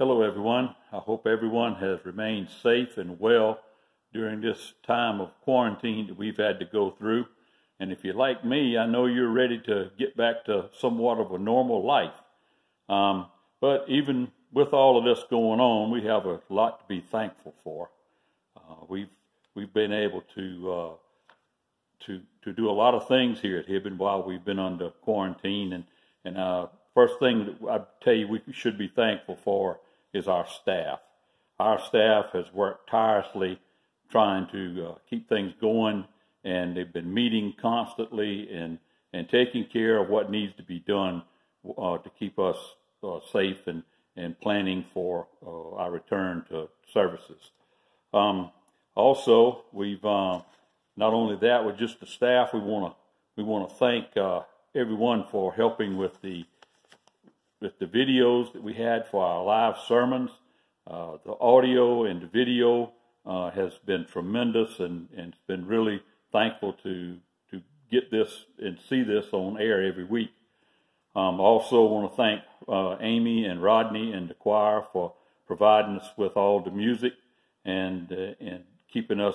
Hello, everyone. I hope everyone has remained safe and well during this time of quarantine that we've had to go through. And if you're like me, I know you're ready to get back to somewhat of a normal life. But even with all of this going on, we have a lot to be thankful for. We've been able to do a lot of things here at Hibben while we've been under quarantine. And first thing that I tell you we should be thankful for is our staff. Our staff has worked tirelessly trying to keep things going, and they've been meeting constantly and taking care of what needs to be done to keep us safe and planning for our return to services. Also, we've not only that, with just the staff, we want to thank everyone for helping with the videos that we had for our live sermons. The audio and the video has been tremendous, and it's been really thankful to get this and see this on air every week. Also want to thank Amy and Rodney and the choir for providing us with all the music and keeping us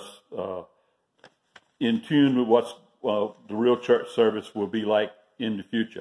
in tune with what's the real church service will be like in the future.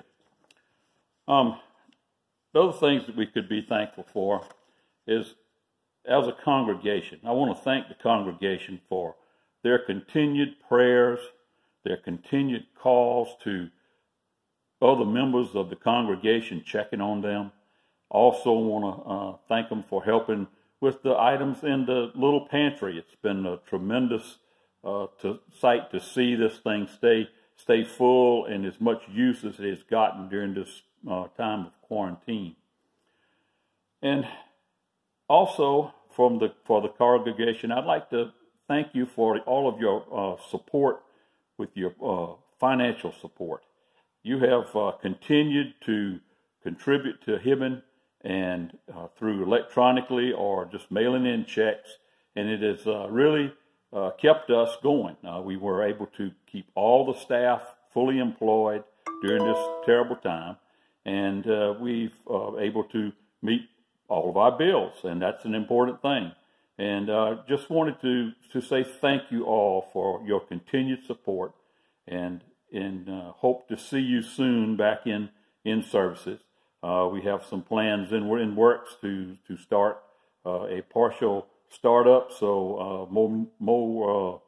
The other things that we could be thankful for is, as a congregation, I want to thank the congregation for their continued prayers, their continued calls to other members of the congregation checking on them. Also want to thank them for helping with the items in the little pantry. It's been a tremendous sight to see this thing stay full and as much use as it has gotten during this time of quarantine. And also for the congregation, I'd like to thank you for all of your support with your financial support. You have continued to contribute to Hibben and through electronically or just mailing in checks, and it has really kept us going. We were able to keep all the staff fully employed during this terrible time, and we've able to meet all of our bills, and that's an important thing. And just wanted to say thank you all for your continued support, and hope to see you soon back in services. We have some plans we're in works to start a partial startup, so more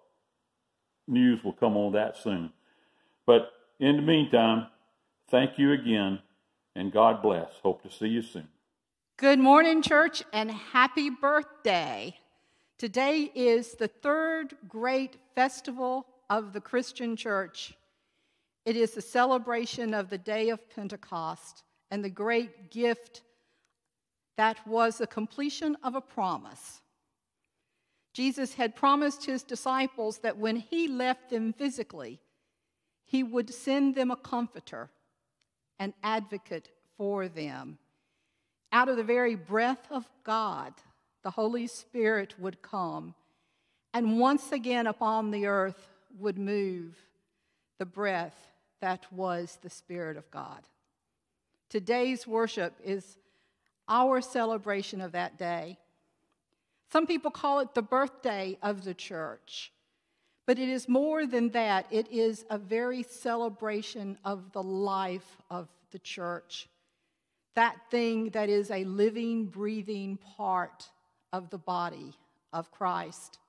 news will come on that soon. But in the meantime, thank you again, and God bless. Hope to see you soon. Good morning, church, and happy birthday. Today is the third great festival of the Christian church. It is the celebration of the day of Pentecost and the great gift that was the completion of a promise. Jesus had promised his disciples that when he left them physically, he would send them a comforter, an advocate for them. Out of the very breath of God, the Holy Spirit would come, and once again upon the earth would move the breath that was the Spirit of God. Today's worship is our celebration of that day. Some people call it the birthday of the church, but it is more than that. It is a very celebration of the life of the church. That thing that is a living, breathing part of the body of Christ.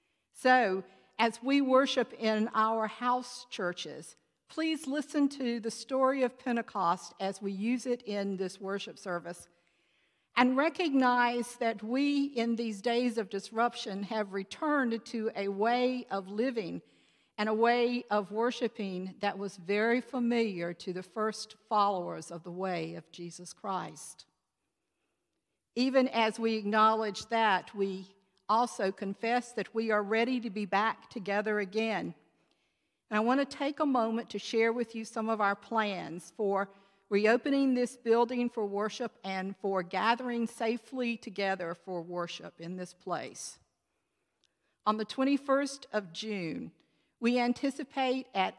So, as we worship in our house churches, please listen to the story of Pentecost as we use it in this worship service, and recognize that we, in these days of disruption, have returned to a way of living and a way of worshiping that was very familiar to the first followers of the way of Jesus Christ. Even as we acknowledge that, we also confess that we are ready to be back together again. And I want to take a moment to share with you some of our plans for reopening this building for worship and for gathering safely together for worship in this place. On the 21st of June, we anticipate at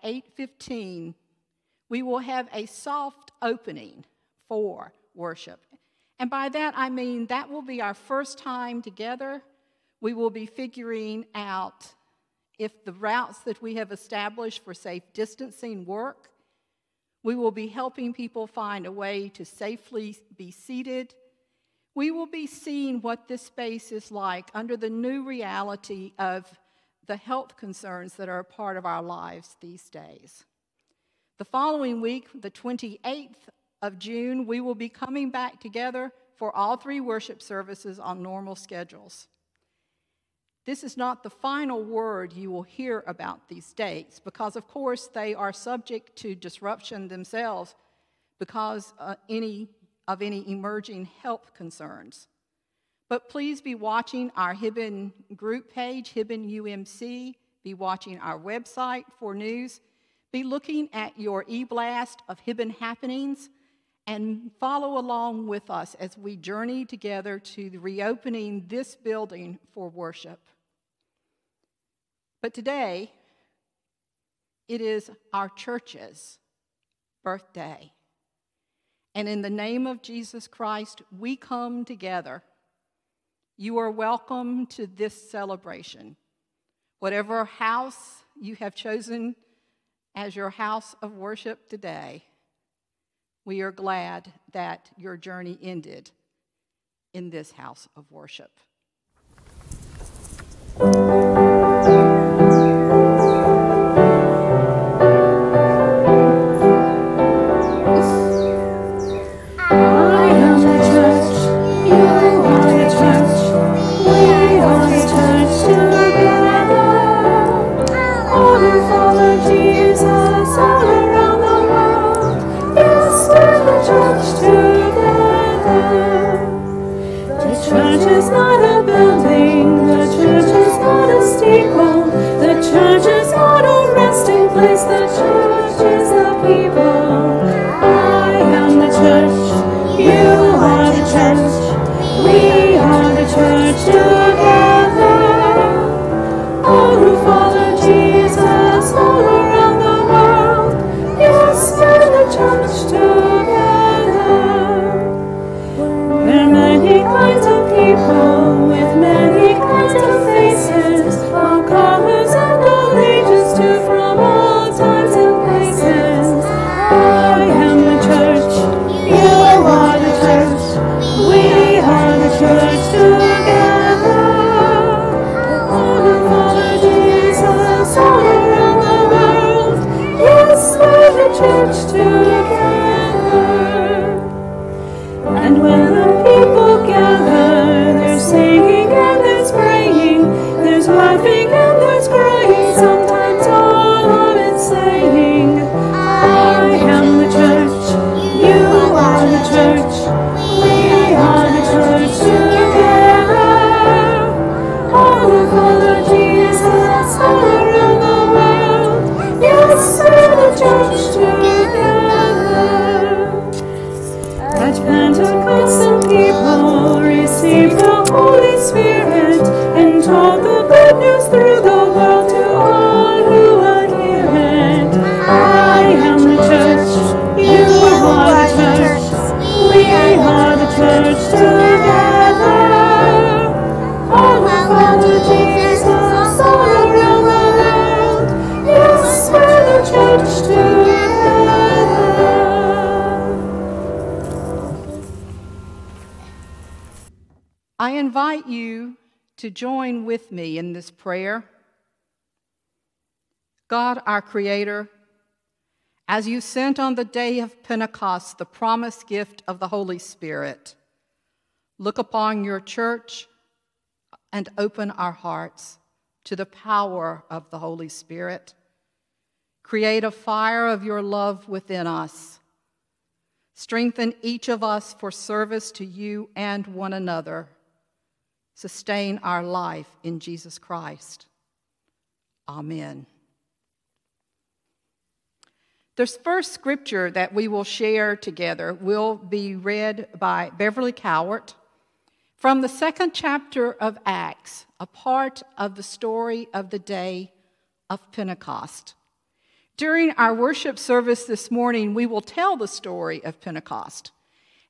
8:15, we will have a soft opening for worship. And by that, I mean that will be our first time together. We will be figuring out if the routes that we have established for safe distancing work. We will be helping people find a way to safely be seated. We will be seeing what this space is like under the new reality of the health concerns that are a part of our lives these days. The following week, the 28th of June, we will be coming back together for all 3 worship services on normal schedules. This is not the final word you will hear about these dates because, of course, they are subject to disruption themselves because of any emerging health concerns. But please be watching our Hibben group page, Hibben UMC. Be watching our website for news. Be looking at your e-blast of Hibben happenings and follow along with us as we journey together to the reopening this building for worship. But today, it is our church's birthday. And in the name of Jesus Christ, we come together. You are welcome to this celebration. Whatever house you have chosen as your house of worship today, we are glad that your journey ended in this house of worship. I invite you to join with me in this prayer. God, our Creator, as you sent on the day of Pentecost the promised gift of the Holy Spirit, look upon your church and open our hearts to the power of the Holy Spirit. Create a fire of your love within us. Strengthen each of us for service to you and one another. Sustain our life in Jesus Christ. Amen. The first scripture that we will share together will be read by Beverly Cowart from the 2nd chapter of Acts, a part of the story of the day of Pentecost. During our worship service this morning, we will tell the story of Pentecost.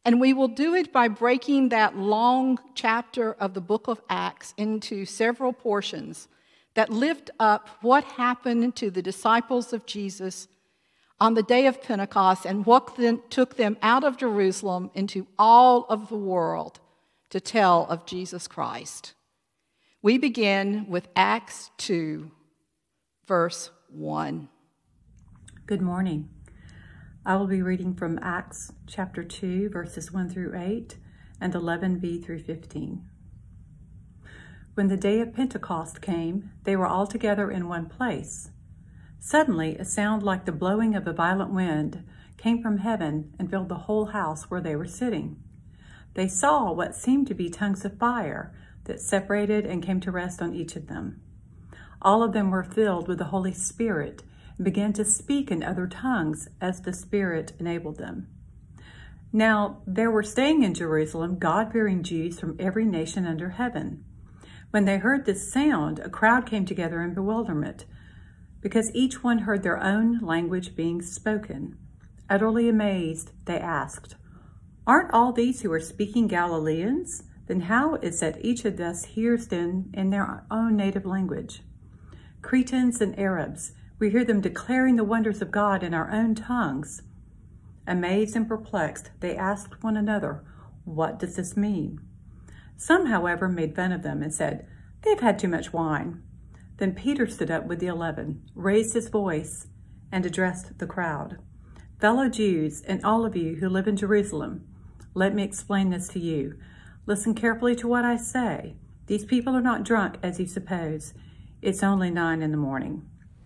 And we will do it by breaking that long chapter of the book of Acts into several portions that lift up what happened to the disciples of Jesus on the day of Pentecost and what then took them out of Jerusalem into all of the world to tell of Jesus Christ. We begin with Acts 2, verse 1. Good morning. I will be reading from Acts chapter 2, verses 1 through 8 and 11b through 15. When the day of Pentecost came, they were all together in one place. Suddenly, a sound like the blowing of a violent wind came from heaven and filled the whole house where they were sitting. They saw what seemed to be tongues of fire that separated and came to rest on each of them. All of them were filled with the Holy Spirit and began to speak in other tongues as the Spirit enabled them. Now, there were staying in Jerusalem God-fearing Jews from every nation under heaven. When they heard this sound, a crowd came together in bewilderment, because each one heard their own language being spoken. Utterly amazed, they asked, "Aren't all these who are speaking Galileans? Then how is that each of us hears them in their own native language? Cretans and Arabs, we hear them declaring the wonders of God in our own tongues." Amazed and perplexed, they asked one another, "What does this mean?" Some, however, made fun of them and said, "They've had too much wine." Then Peter stood up with the 11, raised his voice, and addressed the crowd. "Fellow Jews, and all of you who live in Jerusalem, let me explain this to you. Listen carefully to what I say. These people are not drunk, as you suppose. It's only 9 a.m.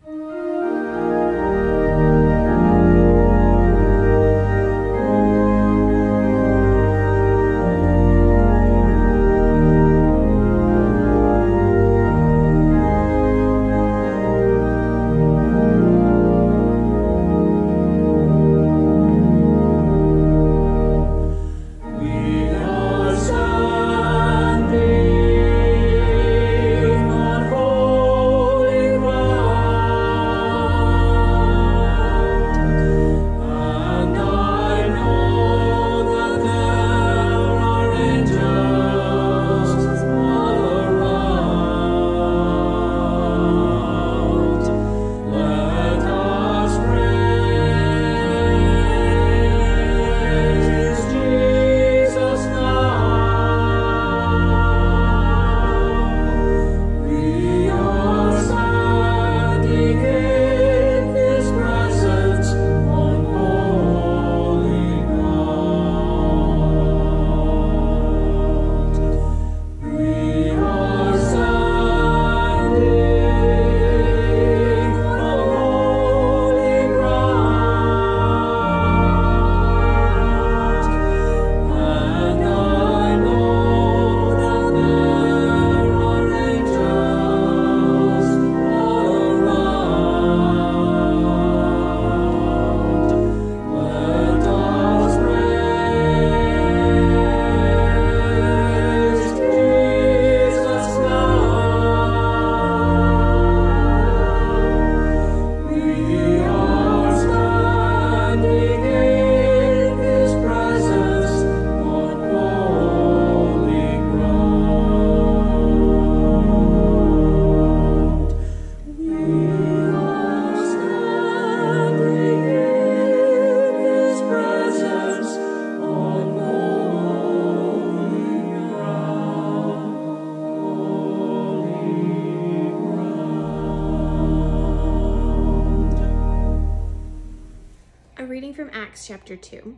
From Acts chapter 2.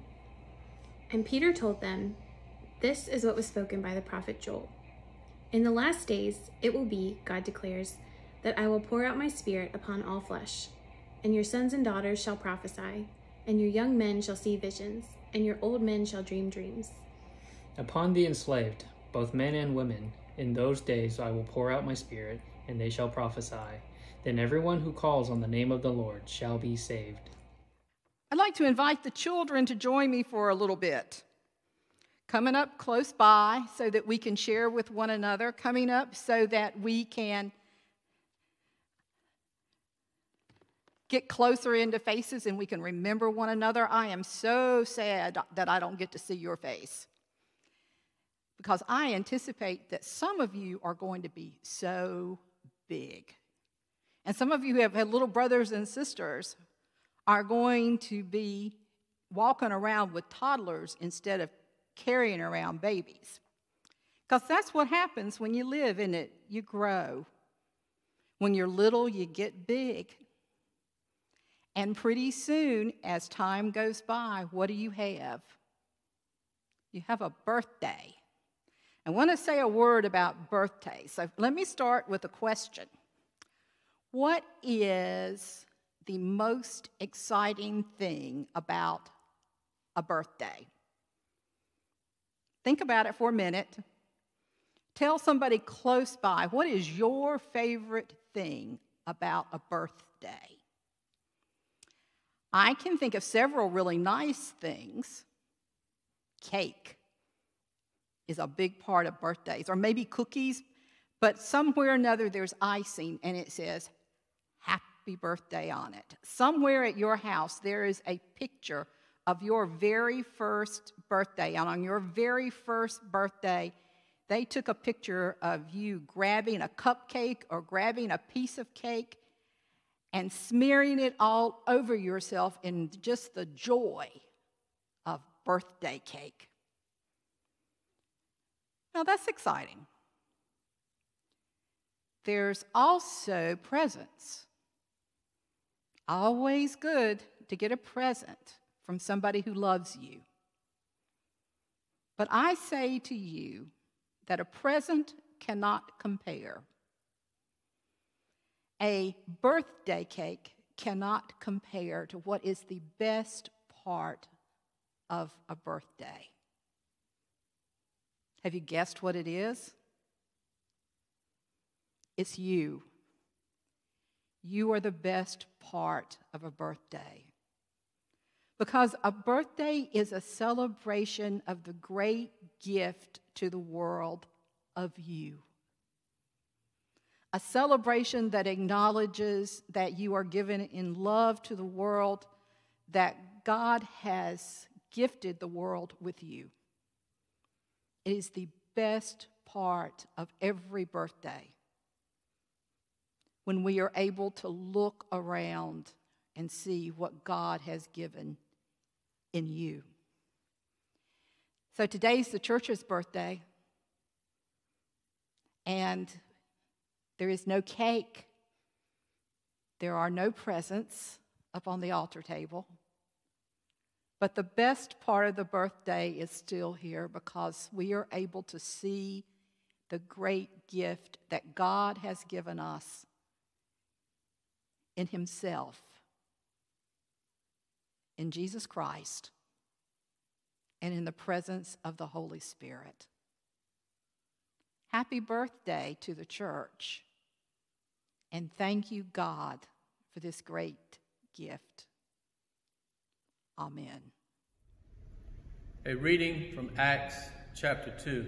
And Peter told them, "This is what was spoken by the prophet Joel. In the last days it will be, God declares, that I will pour out my spirit upon all flesh, and your sons and daughters shall prophesy, and your young men shall see visions, and your old men shall dream dreams. Upon the enslaved, both men and women, in those days I will pour out my spirit, and they shall prophesy. Then everyone who calls on the name of the Lord shall be saved." I'd like to invite the children to join me for a little bit. Coming up close by so that we can share with one another. Coming up so that we can get closer into faces and we can remember one another. I am so sad that I don't get to see your face, because I anticipate that some of you are going to be so big. And some of you who have had little brothers and sisters are going to be walking around with toddlers instead of carrying around babies. Because that's what happens when you live in it. You grow. When you're little, you get big. And pretty soon, as time goes by, what do you have? You have a birthday. I want to say a word about birthdays. So let me start with a question. What is the most exciting thing about a birthday? Think about it for a minute. Tell somebody close by, what is your favorite thing about a birthday? I can think of several really nice things. Cake is a big part of birthdays, or maybe cookies, but somewhere or another there's icing and it says happy birthday on it. Somewhere at your house there is a picture of your very first birthday, and on your very first birthday they took a picture of you grabbing a cupcake or grabbing a piece of cake and smearing it all over yourself in just the joy of birthday cake. Now that's exciting. There's also presents. Always good to get a present from somebody who loves you. But I say to you that a present cannot compare. A birthday cake cannot compare to what is the best part of a birthday. Have you guessed what it is? It's you. You are the best part of a birthday. Because a birthday is a celebration of the great gift to the world of you. A celebration that acknowledges that you are given in love to the world, that God has gifted the world with you. It is the best part of every birthday when we are able to look around and see what God has given in you. So today's the church's birthday, and there is no cake. There are no presents up on the altar table. But the best part of the birthday is still here, because we are able to see the great gift that God has given us in Himself, in Jesus Christ, and in the presence of the Holy Spirit. Happy birthday to the church, and thank you, God, for this great gift. Amen. A reading from Acts chapter 2.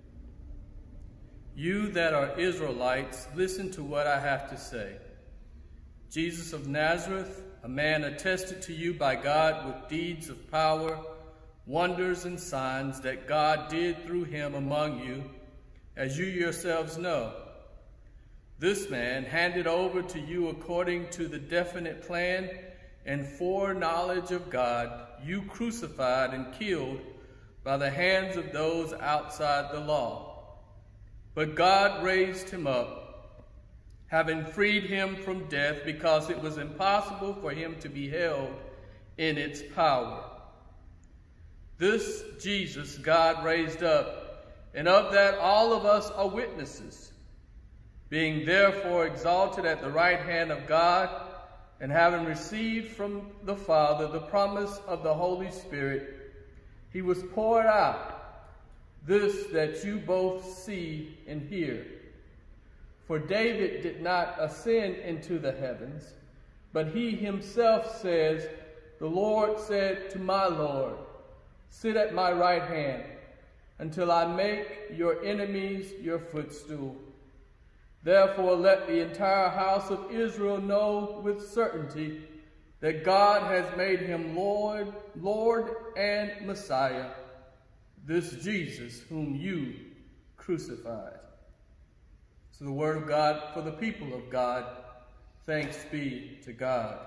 You that are Israelites, listen to what I have to say. Jesus of Nazareth, a man attested to you by God with deeds of power, wonders and signs that God did through him among you, as you yourselves know. This man, handed over to you according to the definite plan and foreknowledge of God, you crucified and killed by the hands of those outside the law. But God raised him up, having freed him from death, because it was impossible for him to be held in its power. This Jesus God raised up, and of that all of us are witnesses. Being therefore exalted at the right hand of God, and having received from the Father the promise of the Holy Spirit, he was poured out, this that you both see and hear. For David did not ascend into the heavens, but he himself says, the Lord said to my Lord, sit at my right hand, until I make your enemies your footstool. Therefore, let the entire house of Israel know with certainty that God has made him Lord and Messiah, this Jesus whom you crucified. So the word of God for the people of God. Thanks be to God.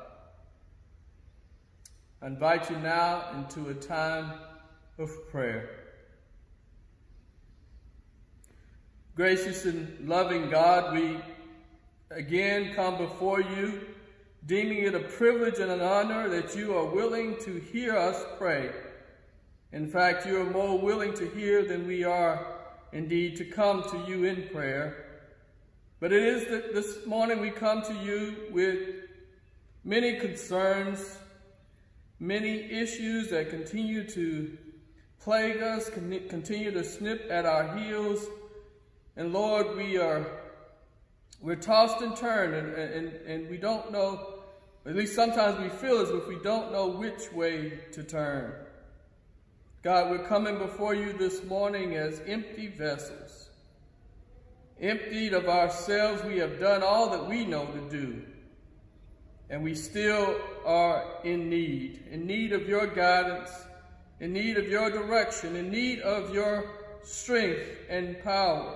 I invite you now into a time of prayer. Gracious and loving God, we again come before you, deeming it a privilege and an honor that you are willing to hear us pray. In fact, you are more willing to hear than we are indeed to come to you in prayer. But it is that this morning we come to you with many concerns, many issues that continue to plague us, continue to snip at our heels. And Lord, we're tossed and turned, and we don't know, at least sometimes we feel as if we don't know which way to turn. God, we're coming before you this morning as empty vessels. Emptied of ourselves, we have done all that we know to do. And we still are in need of your guidance, in need of your direction, in need of your strength and power.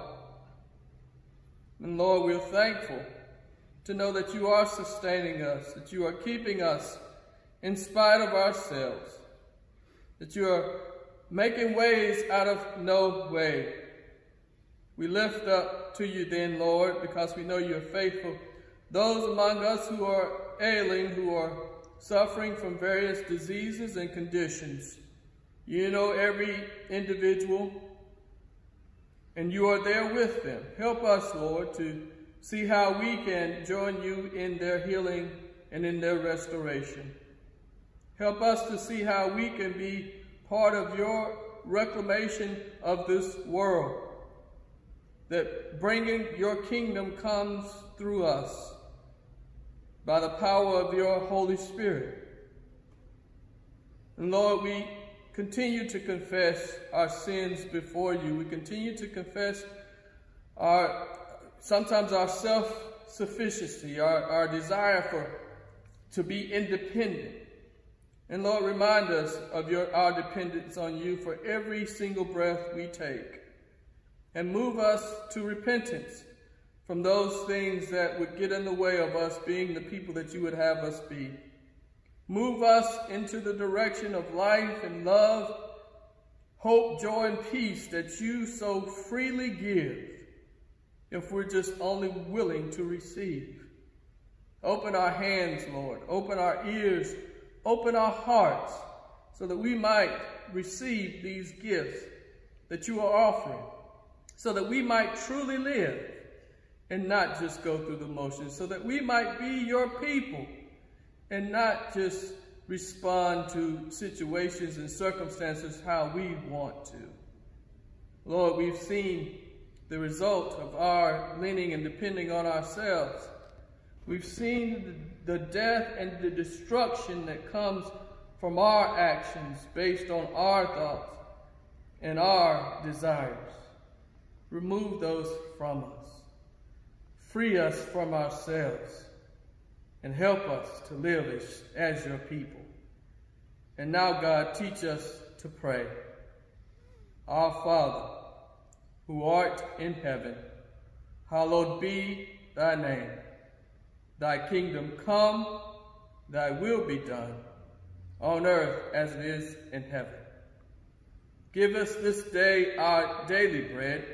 And Lord, we're thankful to know that you are sustaining us, that you are keeping us in spite of ourselves, that you are making ways out of no way. We lift up to you then, Lord, because we know you are faithful, those among us who are ailing, who are suffering from various diseases and conditions. You know every individual, and you are there with them. Help us, Lord, to see how we can join you in their healing and in their restoration. Help us to see how we can be part of your reclamation of this world, that bringing your kingdom comes through us by the power of your Holy Spirit. And Lord, we continue to confess our sins before you. We continue to confess sometimes our self-sufficiency, our desire to be independent. And Lord, remind us of our dependence on you for every single breath we take. And move us to repentance from those things that would get in the way of us being the people that you would have us be. Move us into the direction of life and love, hope, joy, and peace that you so freely give if we're just only willing to receive. Open our hands, Lord. Open our ears. Open our hearts so that we might receive these gifts that you are offering, so that we might truly live and not just go through the motions, so that we might be your people and not just respond to situations and circumstances how we want to. Lord, we've seen the result of our leaning and depending on ourselves. We've seen the death and the destruction that comes from our actions based on our thoughts and our desires. Remove those from us. Free us from ourselves and help us to live as your people. And now, God, teach us to pray. Our Father, who art in heaven, hallowed be thy name. Thy kingdom come, thy will be done, on earth as it is in heaven. Give us this day our daily bread,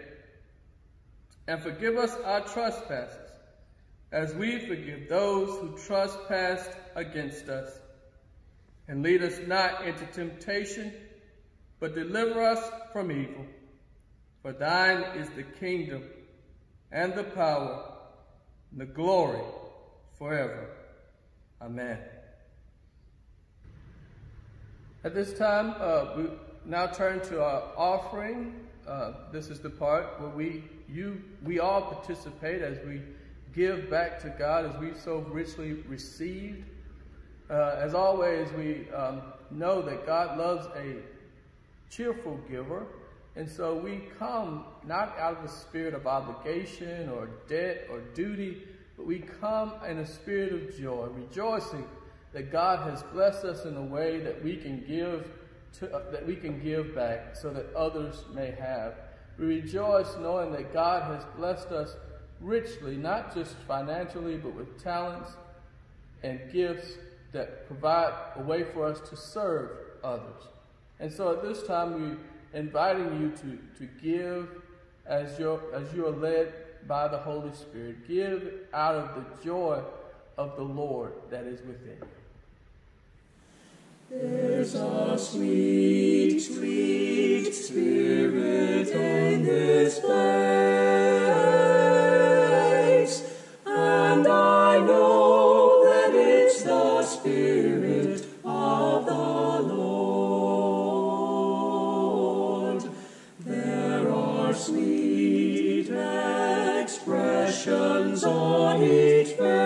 and forgive us our trespasses, as we forgive those who trespass against us. And lead us not into temptation, but deliver us from evil. For thine is the kingdom, and the power, and the glory, forever. Amen. At this time, we now turn to our offering. This is the part where we all participate as we give back to God as we so richly received. As always, we know that God loves a cheerful giver, And so we come not out of a spirit of obligation or debt or duty, but we come in a spirit of joy, rejoicing that God has blessed us in a way that we can give back so that others may have. We rejoice knowing that God has blessed us richly, not just financially, but with talents and gifts that provide a way for us to serve others. And so at this time, we're inviting you to give as you are led by the Holy Spirit. Give out of the joy of the Lord that is within you. There's a sweet, sweet spirit in this place, and I know that it's the Spirit of the Lord. There are sweet expressions on each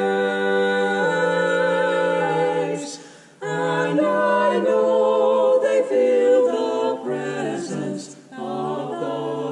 face, and I know they feel the presence of the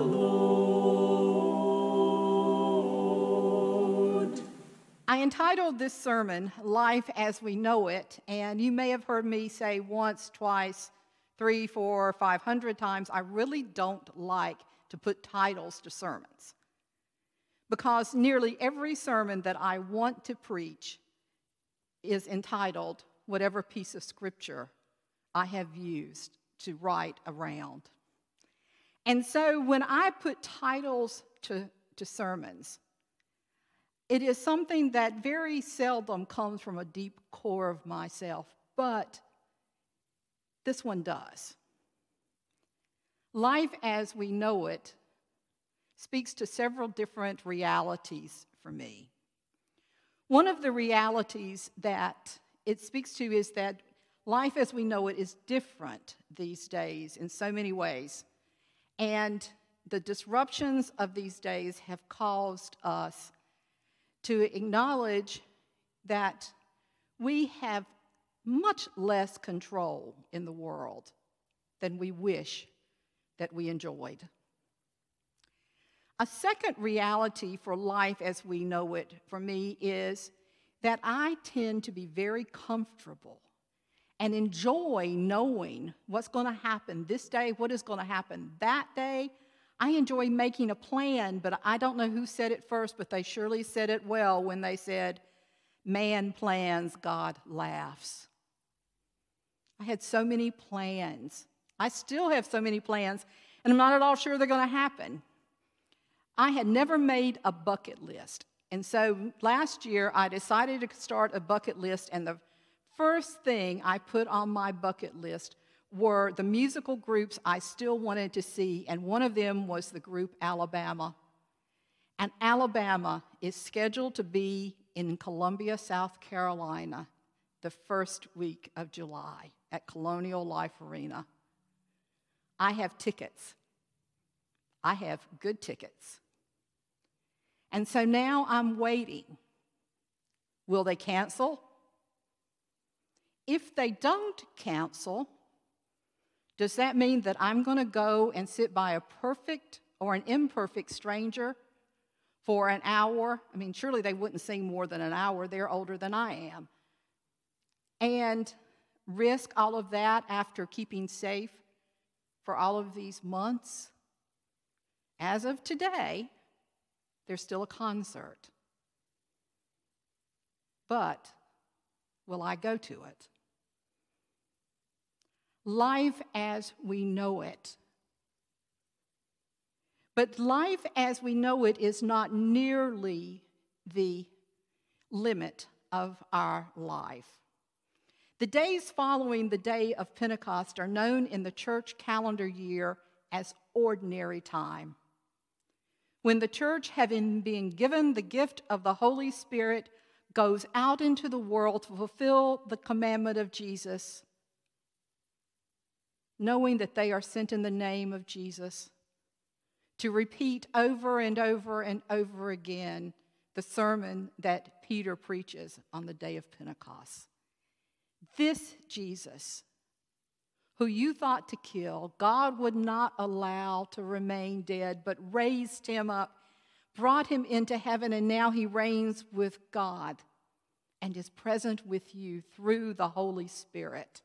Lord. I entitled this sermon, Life as We Know It, and you may have heard me say once, twice, 300, 400, 500 times, I really don't like to put titles to sermons, because nearly every sermon that I want to preach is entitled whatever piece of scripture I have used to write around. And so when I put titles to sermons, it is something that very seldom comes from a deep core of myself, but this one does. Life as we know it speaks to several different realities for me. One of the realities that it speaks to is that life as we know it is different these days in so many ways. And the disruptions of these days have caused us to acknowledge that we have much less control in the world than we wish that we enjoyed. A second reality for life as we know it for me is that I tend to be very comfortable and enjoy knowing what's going to happen this day, what is going to happen that day. I enjoy making a plan, but I don't know who said it first, but they surely said it well when they said, man plans, God laughs. I had so many plans. I still have so many plans, and I'm not at all sure they're going to happen. I had never made a bucket list. And so last year, I decided to start a bucket list, and the first thing I put on my bucket list were the musical groups I still wanted to see, and one of them was the group Alabama. And Alabama is scheduled to be in Columbia, South Carolina, the first week of July at Colonial Life Arena. I have tickets. I have good tickets. And so now I'm waiting. Will they cancel? If they don't cancel, does that mean that I'm going to go and sit by a perfect or an imperfect stranger for an hour? I mean, surely they wouldn't sing more than an hour. They're older than I am. And risk all of that after keeping safe for all of these months? As of today, there's still a concert. But will I go to it? Life as we know it. But life as we know it is not nearly the limit of our life. The days following the day of Pentecost are known in the church calendar year as ordinary time, when the church, having been given the gift of the Holy Spirit, goes out into the world to fulfill the commandment of Jesus, knowing that they are sent in the name of Jesus, to repeat over and over and over again the sermon that Peter preaches on the day of Pentecost. This Jesus, who you thought to kill, God would not allow to remain dead, but raised him up, brought him into heaven, and now he reigns with God and is present with you through the Holy Spirit.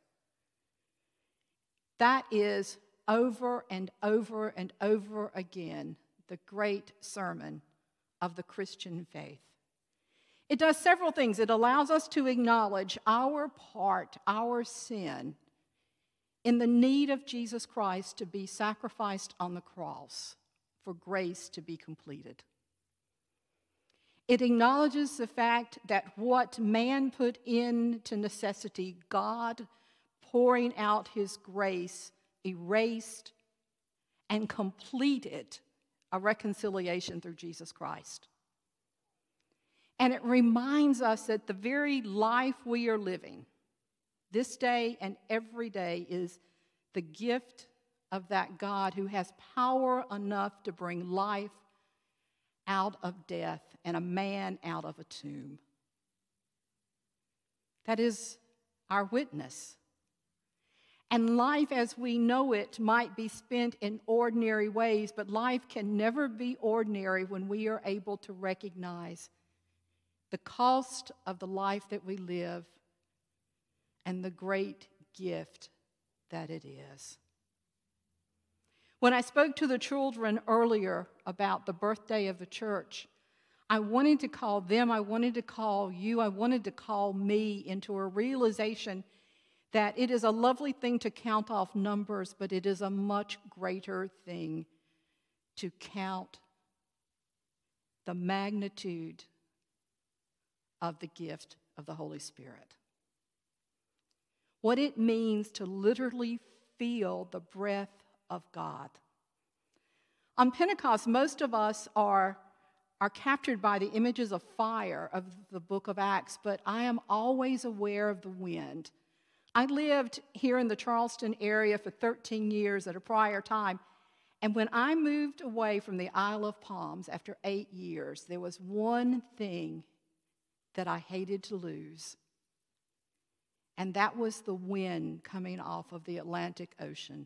That is over and over and over again the great sermon of the Christian faith. It does several things. It allows us to acknowledge our part, our sin, in the need of Jesus Christ to be sacrificed on the cross for grace to be completed. It acknowledges the fact that what man put into necessity, God pouring out his grace, erased and completed a reconciliation through Jesus Christ. And it reminds us that the very life we are living, this day and every day, is the gift of that God who has power enough to bring life out of death and a man out of a tomb. That is our witness. And life as we know it might be spent in ordinary ways, but life can never be ordinary when we are able to recognize the cost of the life that we live and the great gift that it is. When I spoke to the children earlier about the birthday of the church, I wanted to call them, I wanted to call you, I wanted to call me into a realization that it is a lovely thing to count off numbers, but it is a much greater thing to count the magnitude of the gift of the Holy Spirit. What it means to literally feel the breath of God. On Pentecost, most of us are captured by the images of fire of the book of Acts, but I am always aware of the wind. I lived here in the Charleston area for 13 years at a prior time, and when I moved away from the Isle of Palms after 8 years, there was one thing that I hated to lose, and that was the wind coming off of the Atlantic Ocean.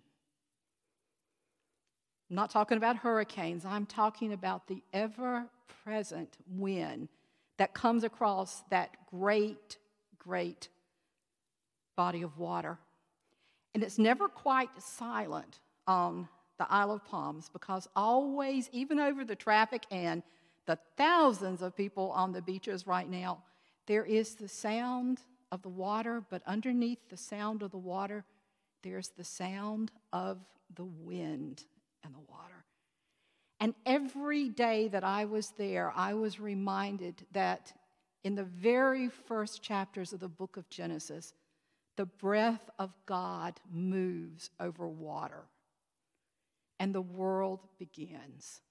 I'm not talking about hurricanes. I'm talking about the ever-present wind that comes across that great, great body of water. And it's never quite silent on the Isle of Palms, because always, even over the traffic and the thousands of people on the beaches right now, there is the sound of the water, but underneath the sound of the water, there's the sound of the wind and the water. And every day that I was there, I was reminded that in the very first chapters of the book of Genesis, the breath of God moves over water, and the world begins.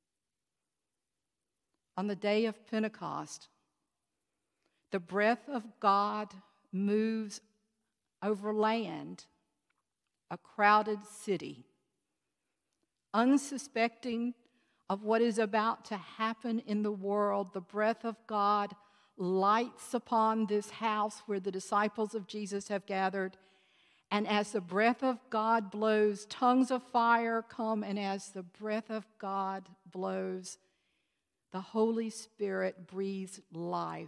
On the day of Pentecost, the breath of God moves over land, a crowded city, unsuspecting of what is about to happen in the world. The breath of God lights upon this house where the disciples of Jesus have gathered. And as the breath of God blows, tongues of fire come. And as the breath of God blows, the Holy Spirit breathes life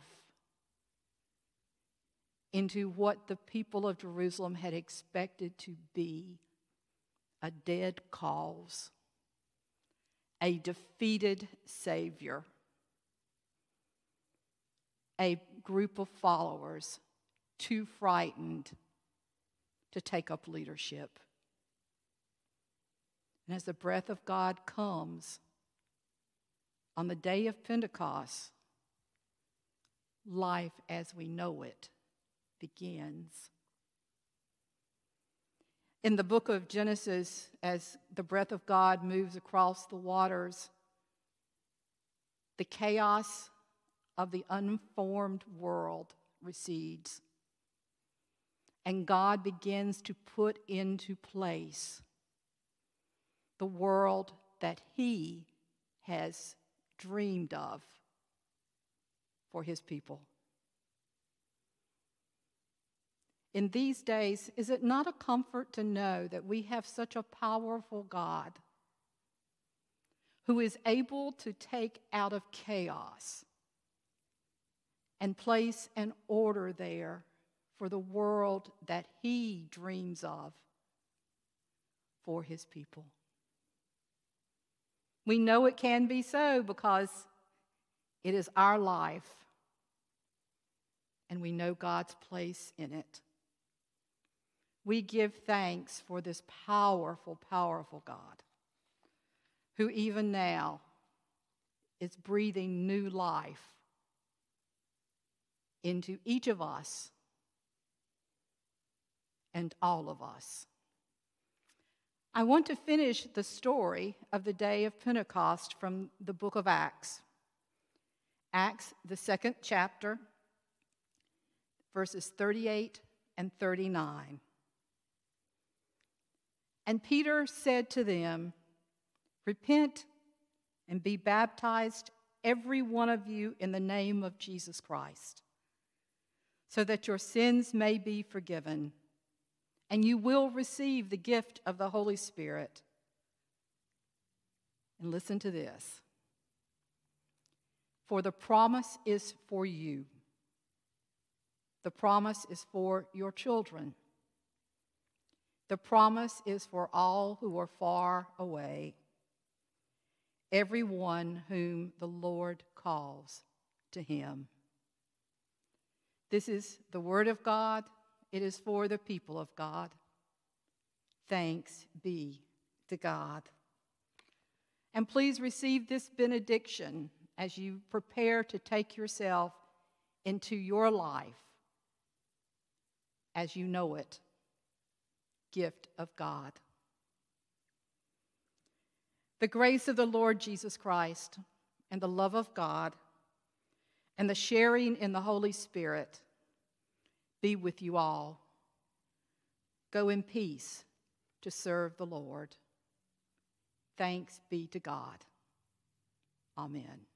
into what the people of Jerusalem had expected to be a dead cause, a defeated Savior, a group of followers too frightened to take up leadership. And as the breath of God comes on the day of Pentecost, life as we know it begins. In the book of Genesis, as the breath of God moves across the waters, the chaos of the unformed world recedes, and God begins to put into place the world that He has dreamed of for His people. in these days, is it not a comfort to know that we have such a powerful God who is able to take out of chaos and place an order there for the world that he dreams of for his people? We know it can be so because it is our life, and we know God's place in it. We give thanks for this powerful, powerful God who even now is breathing new life into each of us and all of us. I want to finish the story of the day of Pentecost from the book of Acts. Acts, the 2nd chapter, verses 38 and 39. And Peter said to them, "Repent and be baptized, every one of you, in the name of Jesus Christ, so that your sins may be forgiven, and you will receive the gift of the Holy Spirit." And listen to this. "For the promise is for you. The promise is for your children. The promise is for all who are far away, everyone whom the Lord calls to him." This is the word of God. It is for the people of God. Thanks be to God. And please receive this benediction as you prepare to take yourself into your life as you know it, gift of God. The grace of the Lord Jesus Christ and the love of God and the sharing in the Holy Spirit be with you all. Go in peace to serve the Lord. Thanks be to God. Amen.